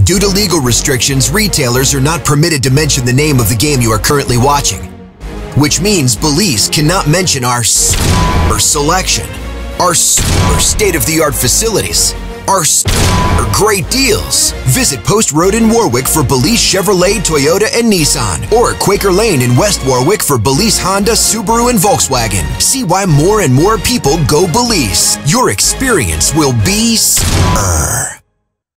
Due to legal restrictions, retailers are not permitted to mention the name of the game you are currently watching, which means Balise cannot mention our selection, our state-of-the-art facilities, our great deals. Visit Post Road in Warwick for Balise Chevrolet, Toyota, and Nissan, or Quaker Lane in West Warwick for Balise Honda, Subaru, and Volkswagen. See why more and more people go Balise. Your experience will be